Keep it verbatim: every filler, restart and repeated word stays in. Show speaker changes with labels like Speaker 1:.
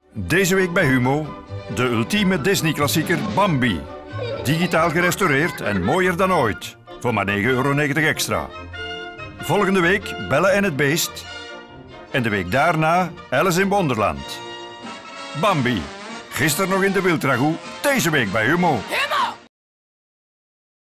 Speaker 1: Deze week bij Humo, de ultieme Disney-klassieker Bambi. Digitaal gerestaureerd en mooier dan ooit. Voor maar negen euro negentig extra. Volgende week Belle en het Beest. En de week daarna Alice in Wonderland. Bambi. Gisteren nog in de Wiltragoe, deze week bij Humo.